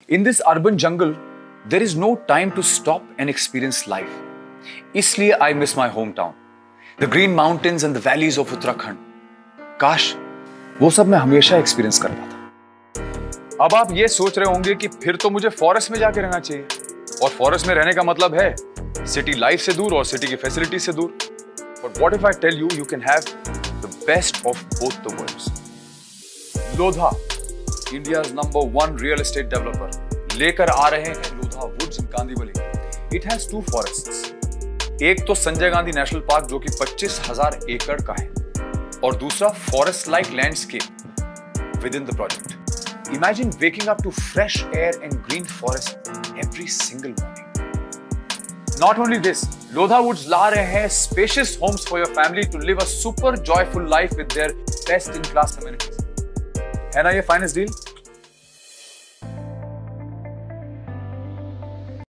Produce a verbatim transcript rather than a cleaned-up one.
In this urban jungle, there is no time to stop and experience life. इसलिए I miss my hometown, the green mountains and the valleys of Uttarakhand. काश वो सब मैं हमेशा experience कर पाता। अब आप ये सोच रहे होंगे कि फिर तो मुझे फॉरेस्ट में जाके रहना चाहिए, और फॉरेस्ट में रहने का मतलब है सिटी लाइफ से दूर और सिटी की फैसिलिटी से दूर। But what if I tell you you can have the best of both the worlds? Lodha, India's number one real estate developer, लेकर आ रहे हैं Lodha Woods in Kandivali. It has two forests. एक तो संजय गांधी नेशनल पार्क जो कि पच्चीस हज़ार एकड़ का है, और दूसरा forest like landscape within the project. Imagine waking up to fresh air and green forest every single morning. Not only this, Lodha Woods ला रहे हैं spacious homes for your family to live a super joyful life with their best in class amenities. है ना ये finest deal?